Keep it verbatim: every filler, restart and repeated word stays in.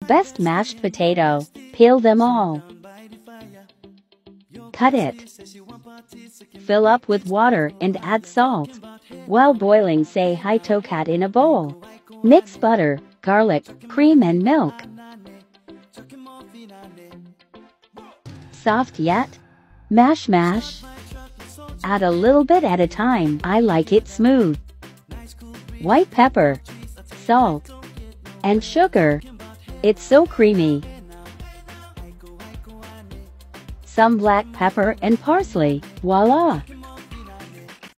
Best mashed potato. Peel them all. Cut it. Fill up with water and add salt. While boiling, say hi to cat in a bowl. Mix butter, garlic, cream and milk. Soft yet? Mash mash. Add a little bit at a time. I like it smooth. White pepper, salt, and sugar. It's so creamy. Some black pepper and parsley. Voila!